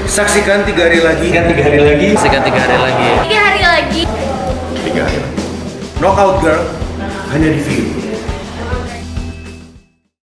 Saksikan 3 hari lagi. Saksikan 3 hari lagi. Saksikan 3 hari lagi. 3 hari lagi. 3 hari lagi. Knockout Girl hanya di Viu.